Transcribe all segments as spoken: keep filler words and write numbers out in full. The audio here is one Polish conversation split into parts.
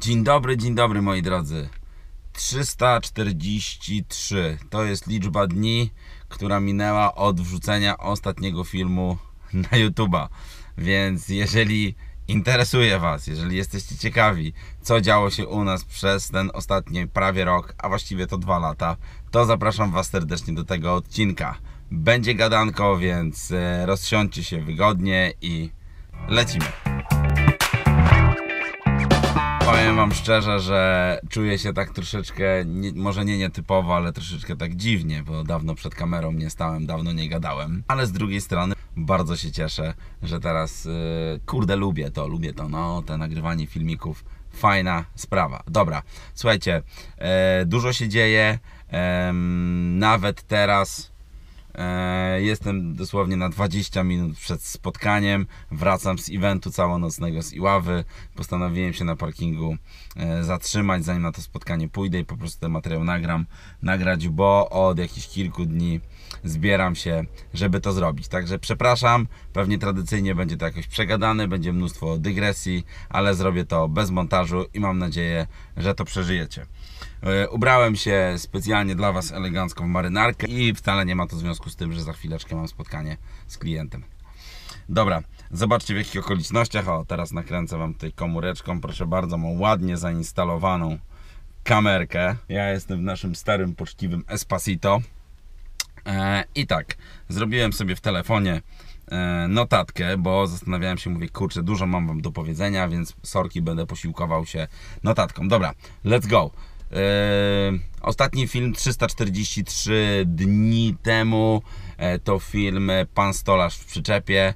Dzień dobry, dzień dobry moi drodzy. trzysta czterdzieści trzy to jest liczba dni, która minęła od wrzucenia ostatniego filmu na YouTube'a. Więc jeżeli interesuje Was, jeżeli jesteście ciekawi, co działo się u nas przez ten ostatni prawie rok, a właściwie to dwa lata, to zapraszam Was serdecznie do tego odcinka. Będzie gadanko, więc rozsiądźcie się wygodnie i lecimy. Powiem Wam szczerze, że czuję się tak troszeczkę, nie, może nie nietypowo, ale troszeczkę tak dziwnie, bo dawno przed kamerą nie stałem, dawno nie gadałem. Ale z drugiej strony bardzo się cieszę, że teraz, yy, kurde, lubię to, lubię to, no, te nagrywanie filmików, fajna sprawa. Dobra, słuchajcie, yy, dużo się dzieje, yy, nawet teraz... Jestem dosłownie na dwadzieścia minut przed spotkaniem. Wracam z eventu całonocnego z Iławy. Postanowiłem się na parkingu zatrzymać, zanim na to spotkanie pójdę i po prostu ten materiał nagram, nagrać, bo od jakichś kilku dni zbieram się, żeby to zrobić. Także przepraszam, pewnie tradycyjnie będzie to jakoś przegadane, będzie mnóstwo dygresji, ale zrobię to bez montażu i mam nadzieję, że to przeżyjecie. Ubrałem się specjalnie dla Was elegancko w marynarkę i wcale nie ma to związku z tym, że za chwileczkę mam spotkanie z klientem. Dobra, zobaczcie w jakich okolicznościach. O, teraz nakręcę Wam tutaj komóreczką. Proszę bardzo, mam ładnie zainstalowaną kamerkę. Ja jestem w naszym starym, poczciwym Espacito. E, I tak, zrobiłem sobie w telefonie e, notatkę, bo zastanawiałem się, mówię, kurczę, dużo mam Wam do powiedzenia, więc sorki, będę posiłkował się notatką. Dobra, let's go. Yy, ostatni film trzysta czterdzieści trzy dni temu e, to film Pan Stolarz w przyczepie,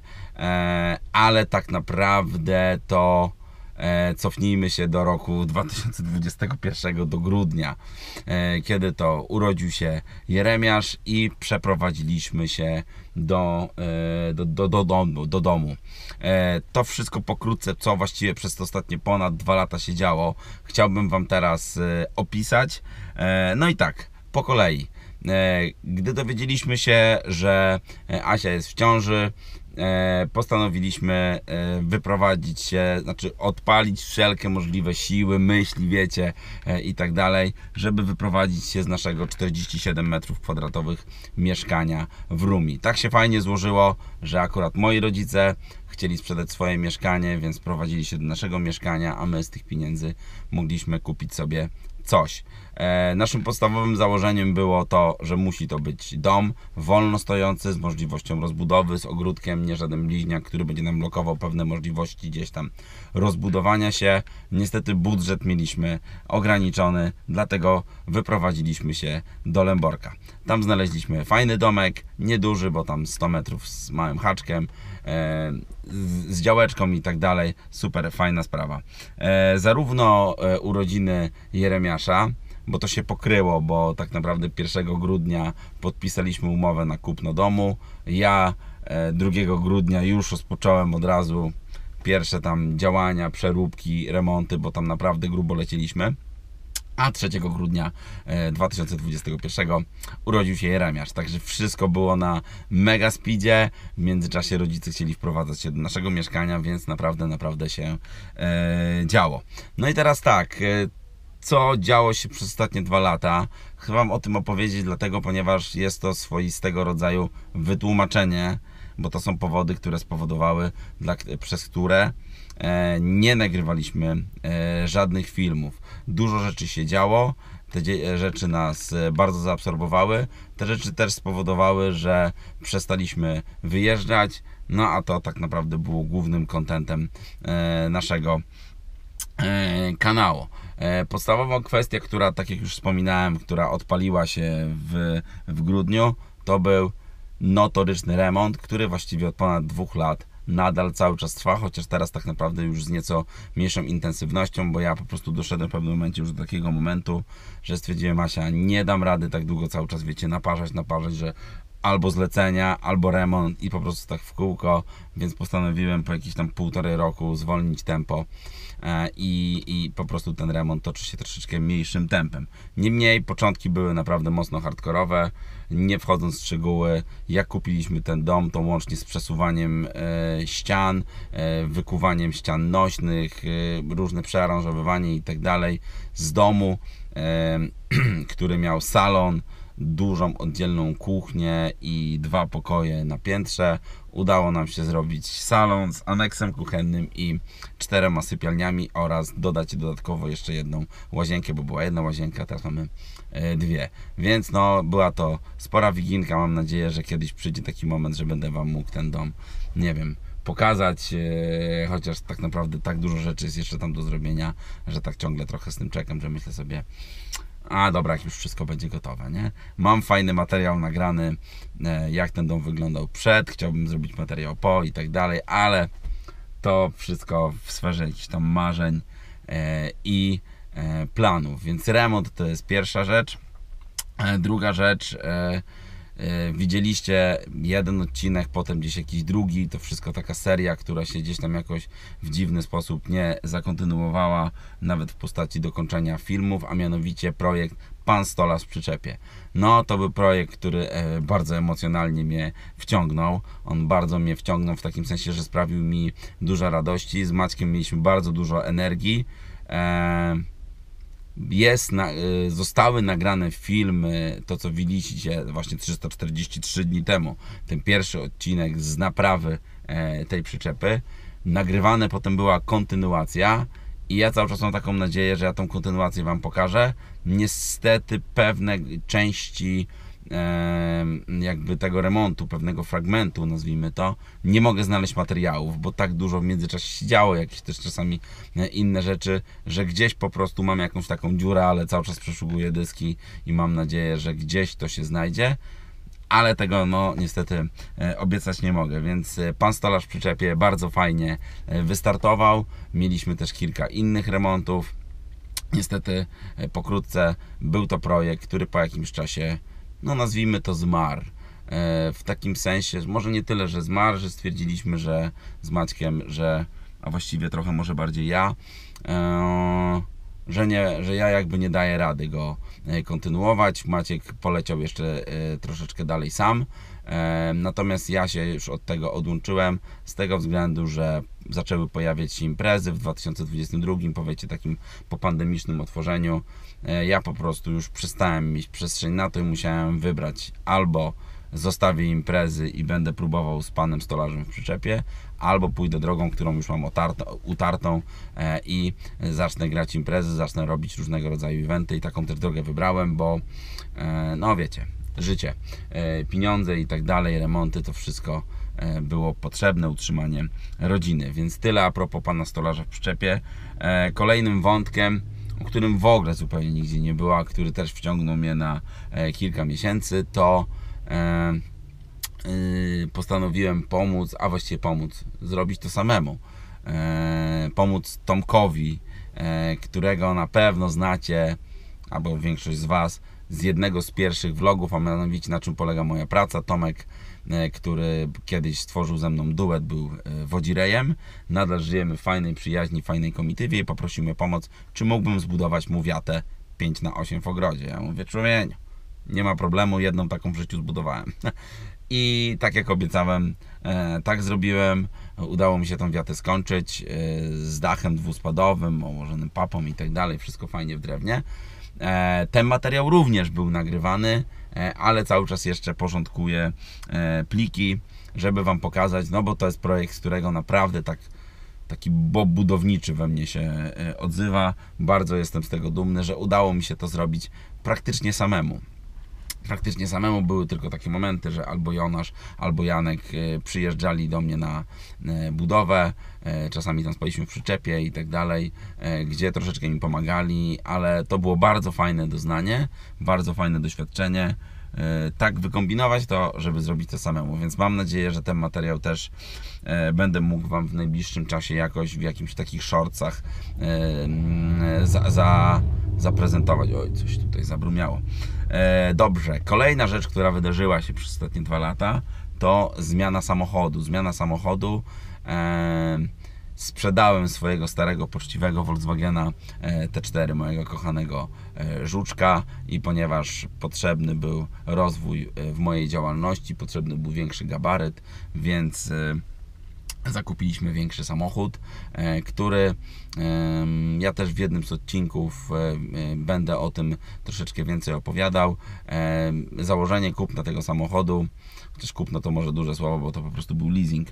e, ale tak naprawdę to e, cofnijmy się do roku dwa tysiące dwudziestego pierwszego, do grudnia, e, kiedy to urodził się Jeremiasz i przeprowadziliśmy się do, e, do, do, do, domu, do domu. E, to wszystko pokrótce, co właściwie przez te ostatnie ponad dwa lata się działo, chciałbym Wam teraz e, opisać. E, no i tak, po kolei. E, gdy dowiedzieliśmy się, że Asia jest w ciąży, e, postanowiliśmy e, wyprowadzić się, znaczy odpalić wszelkie możliwe siły, myśli, wiecie, e, i tak dalej, żeby wyprowadzić się z naszego czterdzieści siedem metrów kwadratowych mieszkania w Rumi. Tak się fajnie złożyło, że akurat moi rodzice chcieli sprzedać swoje mieszkanie, więc prowadzili się do naszego mieszkania, a my z tych pieniędzy mogliśmy kupić sobie coś. E, naszym podstawowym założeniem było to, że musi to być dom wolno stojący z możliwością rozbudowy, z ogródkiem, nie żaden bliźniak, który będzie nam blokował pewne możliwości gdzieś tam rozbudowania się. Niestety budżet mieliśmy ograniczony, dlatego wyprowadziliśmy się do Lęborka. Tam znaleźliśmy fajny domek, nieduży, bo tam sto metrów z małym haczkiem, e, z, z działeczką i tak dalej. Super, fajna sprawa. E, zarówno e, urodziny Jeremiasza, bo to się pokryło, bo tak naprawdę pierwszego grudnia podpisaliśmy umowę na kupno domu. Ja e, drugiego grudnia już rozpocząłem od razu pierwsze tam działania, przeróbki, remonty, bo tam naprawdę grubo lecieliśmy. A trzeciego grudnia dwa tysiące dwudziestego pierwszego urodził się Jeremiasz. Także wszystko było na mega speedzie. W międzyczasie rodzice chcieli wprowadzać się do naszego mieszkania, więc naprawdę, naprawdę się e, działo. No i teraz tak, e, co działo się przez ostatnie dwa lata? Chcę Wam o tym opowiedzieć, dlatego, ponieważ jest to swoistego rodzaju wytłumaczenie, bo to są powody, które spowodowały, dla, przez które e, nie nagrywaliśmy e, żadnych filmów. Dużo rzeczy się działo, te rzeczy nas bardzo zaabsorbowały, te rzeczy też spowodowały, że przestaliśmy wyjeżdżać, no a to tak naprawdę było głównym kontentem e, naszego e, kanału. E, podstawową kwestię, która, tak jak już wspominałem, która odpaliła się w, w grudniu, to był notoryczny remont, który właściwie od ponad dwóch lat nadal cały czas trwa, chociaż teraz tak naprawdę już z nieco mniejszą intensywnością, bo ja po prostu doszedłem w pewnym momencie już do takiego momentu, że stwierdziłem, Asia, nie dam rady tak długo cały czas, wiecie, naparzać, naparzać, że albo zlecenia, albo remont i po prostu tak w kółko, więc postanowiłem po jakieś tam półtorej roku zwolnić tempo i, i po prostu ten remont toczy się troszeczkę mniejszym tempem. Niemniej początki były naprawdę mocno hardkorowe, nie wchodząc w szczegóły, jak kupiliśmy ten dom, to łącznie z przesuwaniem e, ścian, e, wykuwaniem ścian nośnych, e, różne przearanżowywanie i tak dalej z domu, e, który miał salon, dużą oddzielną kuchnię i dwa pokoje na piętrze. Udało nam się zrobić salon z aneksem kuchennym i czterema sypialniami oraz dodać dodatkowo jeszcze jedną łazienkę, bo była jedna łazienka, teraz mamy dwie. Więc no, była to spora wiginka. Mam nadzieję, że kiedyś przyjdzie taki moment, że będę Wam mógł ten dom, nie wiem, pokazać, e, chociaż tak naprawdę tak dużo rzeczy jest jeszcze tam do zrobienia, że tak ciągle trochę z tym czekam, że myślę sobie, a dobra, jak już wszystko będzie gotowe, nie? Mam fajny materiał nagrany, e, jak ten dom wyglądał przed, chciałbym zrobić materiał po i tak dalej, ale to wszystko w sferze jakichś tam marzeń e, i e, planów, więc remont to jest pierwsza rzecz. E, druga rzecz, e, widzieliście jeden odcinek, potem gdzieś jakiś drugi, to wszystko taka seria, która się gdzieś tam jakoś w dziwny sposób nie zakontynuowała, nawet w postaci dokończenia filmów, a mianowicie projekt Pan Stolarz w przyczepie. No to był projekt, który bardzo emocjonalnie mnie wciągnął. On bardzo mnie wciągnął w takim sensie, że sprawił mi dużo radości. Z Maćkiem mieliśmy bardzo dużo energii. Jest, na, zostały nagrane filmy, to co widzieliście właśnie trzysta czterdzieści trzy dni temu, ten pierwszy odcinek z naprawy e, tej przyczepy. Nagrywane potem była kontynuacja i ja cały czas mam taką nadzieję, że ja tą kontynuację Wam pokażę. Niestety pewne części e, jakby tego remontu, pewnego fragmentu, nazwijmy to, nie mogę znaleźć materiałów, bo tak dużo w międzyczasie się działo, jakieś też czasami inne rzeczy, że gdzieś po prostu mam jakąś taką dziurę, ale cały czas przeszukuję dyski i mam nadzieję, że gdzieś to się znajdzie, ale tego no niestety e, obiecać nie mogę, więc e, Pan Stolarz w przyczepie bardzo fajnie e, wystartował. Mieliśmy też kilka innych remontów. Niestety e, pokrótce był to projekt, który po jakimś czasie, no nazwijmy to, zmarł. W takim sensie, może nie tyle, że zmarł, że stwierdziliśmy, że z Maćkiem, że, a właściwie trochę może bardziej ja, że, nie, że ja jakby nie daję rady go kontynuować. Maciek poleciał jeszcze troszeczkę dalej sam, natomiast ja się już od tego odłączyłem z tego względu, że zaczęły pojawiać się imprezy w dwa tysiące dwudziestym drugim, powiecie, takim popandemicznym otworzeniu. Ja po prostu już przestałem mieć przestrzeń na to i musiałem wybrać: albo zostawię imprezy i będę próbował z Panem Stolarzem w przyczepie, albo pójdę drogą, którą już mam otartą, utartą e, i zacznę grać imprezy, zacznę robić różnego rodzaju eventy i taką też drogę wybrałem, bo e, no wiecie, życie, e, pieniądze i tak dalej, remonty, to wszystko e, było potrzebne, utrzymanie rodziny, więc tyle a propos Pana Stolarza w przyczepie. E, kolejnym wątkiem, o którym w ogóle zupełnie nigdzie nie było, a który też wciągnął mnie na e, kilka miesięcy, to e, e, postanowiłem pomóc, a właściwie pomóc, zrobić to samemu. E, pomóc Tomkowi, e, którego na pewno znacie, albo większość z Was, z jednego z pierwszych vlogów, a mianowicie Na czym polega moja praca. Tomek, który kiedyś stworzył ze mną duet, był wodzirejem. Nadal żyjemy w fajnej przyjaźni, fajnej komitywie i poprosił mnie o pomoc, czy mógłbym zbudować mu wiatę pięć na osiem w ogrodzie. Ja mówię: człowieniu, nie ma problemu, jedną taką w życiu zbudowałem. I tak jak obiecałem, tak zrobiłem. Udało mi się tą wiatę skończyć z dachem dwuspadowym, ołożonym papą i tak dalej. Wszystko fajnie w drewnie. Ten materiał również był nagrywany, ale cały czas jeszcze porządkuję pliki, żeby Wam pokazać, no bo to jest projekt, z którego naprawdę tak, taki bob budowniczy we mnie się odzywa. Bardzo jestem z tego dumny, że udało mi się to zrobić praktycznie samemu. Praktycznie samemu. Były tylko takie momenty, że albo Jonasz, albo Janek przyjeżdżali do mnie na budowę, czasami tam spaliśmy w przyczepie i tak dalej, gdzie troszeczkę mi pomagali, ale to było bardzo fajne doznanie, bardzo fajne doświadczenie, tak wykombinować to, żeby zrobić to samemu, więc mam nadzieję, że ten materiał też będę mógł Wam w najbliższym czasie jakoś w jakimś takich shortsach za, za, zaprezentować. Oj, coś tutaj zabrumiało. E, dobrze, kolejna rzecz, która wydarzyła się przez ostatnie dwa lata, to zmiana samochodu. Zmiana samochodu. E, sprzedałem swojego starego, poczciwego Volkswagena T cztery, mojego kochanego żuczka, i ponieważ potrzebny był rozwój w mojej działalności, potrzebny był większy gabaryt, więc zakupiliśmy większy samochód, który ja też w jednym z odcinków będę o tym troszeczkę więcej opowiadał. Założenie kupna tego samochodu, chociaż kupno to może duże słowo, bo to po prostu był leasing.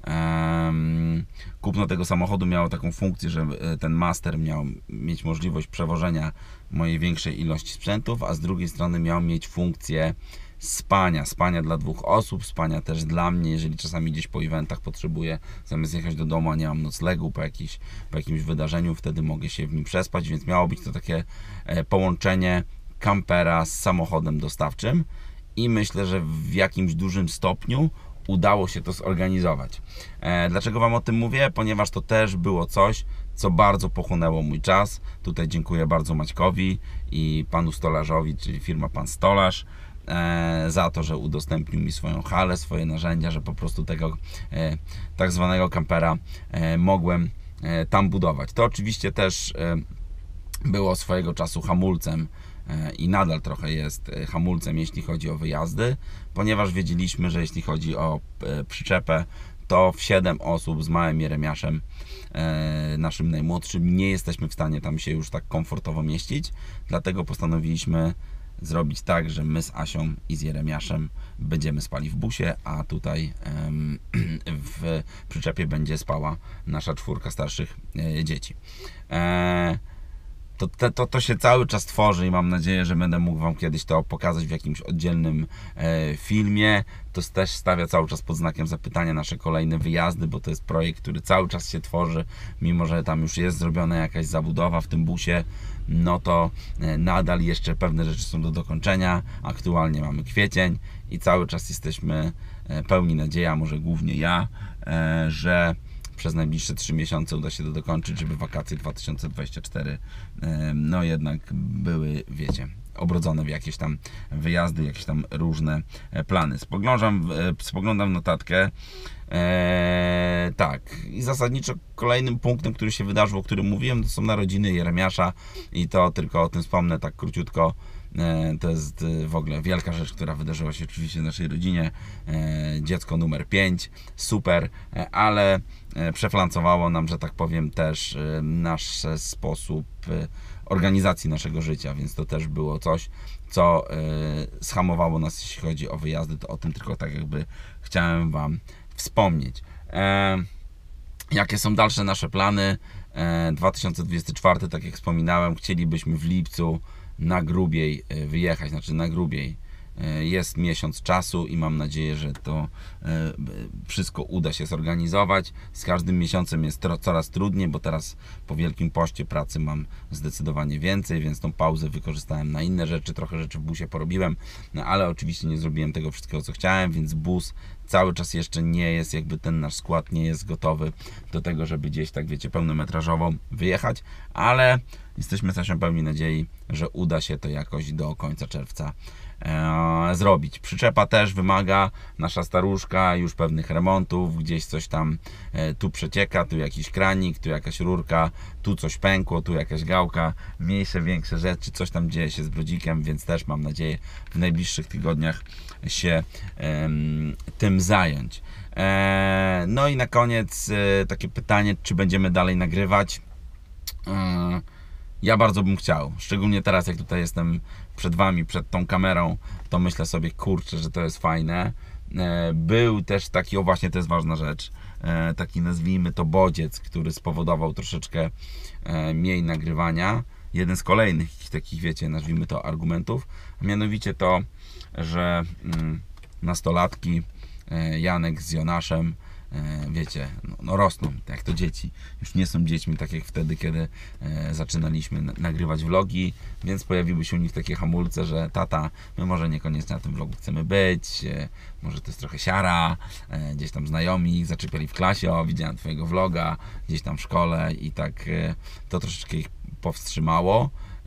Kupno tego samochodu miało taką funkcję, że ten master miał mieć możliwość przewożenia mojej większej ilości sprzętów, a z drugiej strony miał mieć funkcję spania, spania dla dwóch osób, spania też dla mnie, jeżeli czasami gdzieś po eventach potrzebuję, zamiast jechać do domu, a nie mam noclegu po, jakiś, po jakimś wydarzeniu, wtedy mogę się w nim przespać, więc miało być to takie połączenie kampera z samochodem dostawczym i myślę, że w jakimś dużym stopniu udało się to zorganizować. E, dlaczego Wam o tym mówię? Ponieważ to też było coś, co bardzo pochłonęło mój czas. Tutaj dziękuję bardzo Maćkowi i panu stolarzowi, czyli firma Pan Stolarz, e, za to, że udostępnił mi swoją halę, swoje narzędzia, że po prostu tego e, tak zwanego kampera e, mogłem e, tam budować. To oczywiście też e, było swojego czasu hamulcem i nadal trochę jest hamulcem, jeśli chodzi o wyjazdy, ponieważ wiedzieliśmy, że jeśli chodzi o przyczepę, to w siedem osób z małym Jeremiaszem, naszym najmłodszym, nie jesteśmy w stanie tam się już tak komfortowo mieścić, dlatego postanowiliśmy zrobić tak, że my z Asią i z Jeremiaszem będziemy spali w busie, a tutaj w przyczepie będzie spała nasza czwórka starszych dzieci. To, to, to się cały czas tworzy i mam nadzieję, że będę mógł Wam kiedyś to pokazać w jakimś oddzielnym e, filmie. To też stawia cały czas pod znakiem zapytania nasze kolejne wyjazdy, bo to jest projekt, który cały czas się tworzy, mimo że tam już jest zrobiona jakaś zabudowa w tym busie, no to e, nadal jeszcze pewne rzeczy są do dokończenia. Aktualnie mamy kwiecień i cały czas jesteśmy e, pełni nadziei, a może głównie ja, e, że przez najbliższe trzy miesiące uda się to dokończyć, żeby wakacje dwa tysiące dwudziesty czwarty no jednak były, wiecie, obrodzone w jakieś tam wyjazdy, jakieś tam różne plany. Spoglądam, spoglądam w notatkę. Eee, tak, i zasadniczo kolejnym punktem, który się wydarzył, o którym mówiłem, to są narodziny Jeremiasza i to tylko o tym wspomnę tak króciutko. To jest w ogóle wielka rzecz, która wydarzyła się oczywiście w naszej rodzinie. Dziecko numer pięć, super, ale przeflancowało nam, że tak powiem, też nasz sposób organizacji naszego życia, więc to też było coś, co zhamowało nas, jeśli chodzi o wyjazdy. To o tym tylko tak jakby chciałem Wam wspomnieć. Jakie są dalsze nasze plany? dwa tysiące dwudziesty czwarty, tak jak wspominałem, chcielibyśmy w lipcu na grubiej wyjechać, znaczy na grubiej jest miesiąc czasu i mam nadzieję, że to wszystko uda się zorganizować. Z każdym miesiącem jest coraz trudniej, bo teraz po Wielkim Poście pracy mam zdecydowanie więcej, więc tą pauzę wykorzystałem na inne rzeczy, trochę rzeczy w busie porobiłem, no ale oczywiście nie zrobiłem tego wszystkiego, co chciałem, więc bus cały czas jeszcze nie jest, jakby ten nasz skład nie jest gotowy do tego, żeby gdzieś tak, wiecie, pełnometrażowo wyjechać, ale jesteśmy też pełni nadziei, że uda się to jakoś do końca czerwca e, zrobić. Przyczepa też wymaga, nasza staruszka, już pewnych remontów, gdzieś coś tam e, tu przecieka, tu jakiś kranik, tu jakaś rurka, tu coś pękło, tu jakaś gałka, mniejsze, większe rzeczy, coś tam dzieje się z brodzikiem, więc też mam nadzieję w najbliższych tygodniach się e, tym zająć. E, no i na koniec e, takie pytanie, czy będziemy dalej nagrywać? E, Ja bardzo bym chciał, szczególnie teraz, jak tutaj jestem przed Wami, przed tą kamerą, to myślę sobie, kurczę, że to jest fajne. Był też taki, o właśnie, to jest ważna rzecz, taki, nazwijmy to, bodziec, który spowodował troszeczkę mniej nagrywania. Jeden z kolejnych takich, wiecie, nazwijmy to, argumentów, mianowicie to, że nastolatki, Janek z Jonaszem, wiecie, no, no rosną, jak to dzieci. Już nie są dziećmi tak jak wtedy, kiedy e, zaczynaliśmy nagrywać vlogi, więc pojawiły się u nich takie hamulce, że tata, my może niekoniecznie na tym vlogu chcemy być, e, może to jest trochę siara, e, gdzieś tam znajomi ich zaczepiali w klasie, o, widziałem twojego vloga, gdzieś tam w szkole i tak e, to troszeczkę ich powstrzymało.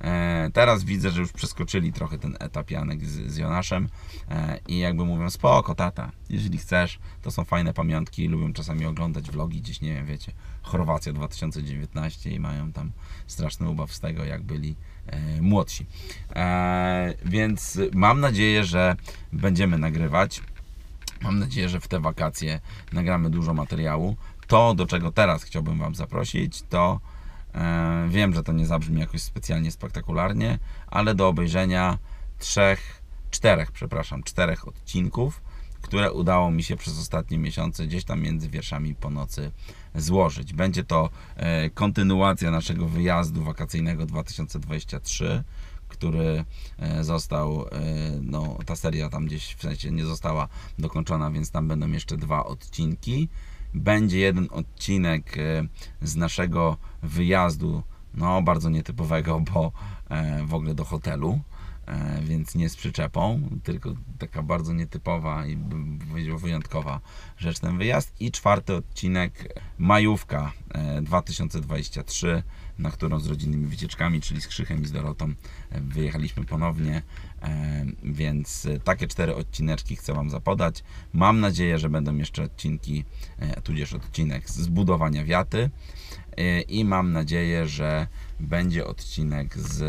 E, teraz widzę, że już przeskoczyli trochę ten etap Janek z, z Jonaszem e, i jakby mówią, spoko tata, jeżeli chcesz, to są fajne pamiątki, lubią czasami oglądać vlogi gdzieś, nie wiem, wiecie, Chorwacja dwa tysiące dziewiętnaście i mają tam straszny ubaw z tego, jak byli e, młodsi. E, więc mam nadzieję, że będziemy nagrywać. Mam nadzieję, że w te wakacje nagramy dużo materiału. To, do czego teraz chciałbym Wam zaprosić, to e, wiem, że to nie zabrzmi jakoś specjalnie spektakularnie, ale do obejrzenia trzech, czterech, przepraszam, czterech odcinków, które udało mi się przez ostatnie miesiące gdzieś tam między wierszami po nocy złożyć. Będzie to e, kontynuacja naszego wyjazdu wakacyjnego dwa tysiące dwudziestego trzeciego, który został, no ta seria tam gdzieś w sensie nie została dokończona, więc tam będą jeszcze dwa odcinki. Będzie jeden odcinek z naszego wyjazdu, no bardzo nietypowego, bo w ogóle do hotelu, więc nie z przyczepą, tylko taka bardzo nietypowa i bym powiedział wyjątkowa rzecz ten wyjazd. I czwarty odcinek, majówka dwa tysiące dwudziesty trzeci, na którą z rodzinnymi wycieczkami, czyli z Krzychem i z Dorotą wyjechaliśmy ponownie, więc takie cztery odcineczki chcę Wam zapodać. Mam nadzieję, że będą jeszcze odcinki, tudzież odcinek z budowania wiaty i mam nadzieję, że będzie odcinek z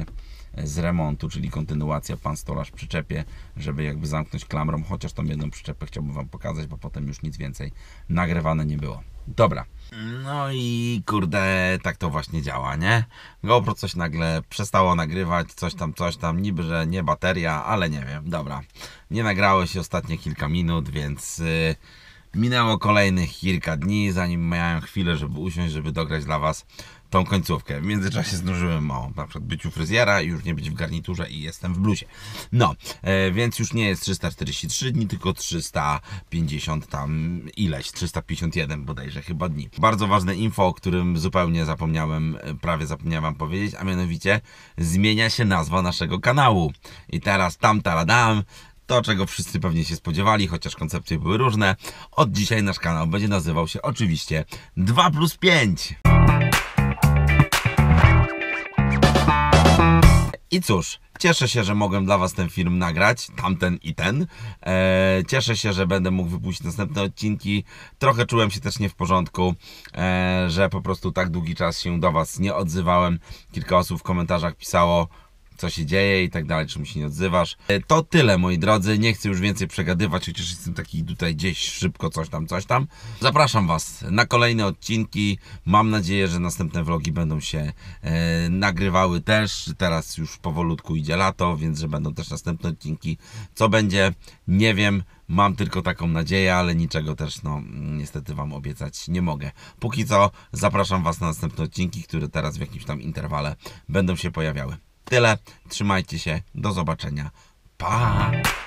z remontu, czyli kontynuacja pan stolarz przyczepie, żeby jakby zamknąć klamrą, chociaż tą jedną przyczepę chciałbym Wam pokazać, bo potem już nic więcej nagrywane nie było. Dobra, no i kurde, tak to właśnie działa, nie? GoPro coś nagle przestało nagrywać, coś tam, coś tam, niby, że nie bateria, ale nie wiem, dobra. Nie nagrało się ostatnie kilka minut, więc yy, minęło kolejnych kilka dni, zanim miałem chwilę, żeby usiąść, żeby dograć dla Was tą końcówkę. W międzyczasie zdążyłem o na przykład być u fryzjera i już nie być w garniturze i jestem w bluzie. No, e, więc już nie jest trzysta czterdzieści trzy dni, tylko trzysta pięćdziesiąt tam ileś, trzysta pięćdziesiąt jeden bodajże chyba dni. Bardzo ważne info, o którym zupełnie zapomniałem, prawie zapomniałem Wam powiedzieć, a mianowicie zmienia się nazwa naszego kanału. I teraz tam taradam, to, czego wszyscy pewnie się spodziewali, chociaż koncepcje były różne. Od dzisiaj nasz kanał będzie nazywał się oczywiście dwa plus pięć. I cóż, cieszę się, że mogłem dla Was ten film nagrać, tamten i ten. Eee, cieszę się, że będę mógł wypuścić następne odcinki. Trochę czułem się też nie w porządku, eee, że po prostu tak długi czas się do Was nie odzywałem. Kilka osób w komentarzach pisało, co się dzieje i tak dalej, czemu się nie odzywasz. To tyle, moi drodzy, nie chcę już więcej przegadywać, chociaż jestem taki tutaj gdzieś szybko coś tam, coś tam. Zapraszam Was na kolejne odcinki, mam nadzieję, że następne vlogi będą się e, nagrywały też. Teraz już powolutku idzie lato, więc że będą też następne odcinki. Co będzie, nie wiem, mam tylko taką nadzieję, ale niczego też, no, niestety Wam obiecać nie mogę. Póki co zapraszam Was na następne odcinki, które teraz w jakimś tam interwale będą się pojawiały. Tyle, trzymajcie się, do zobaczenia, pa!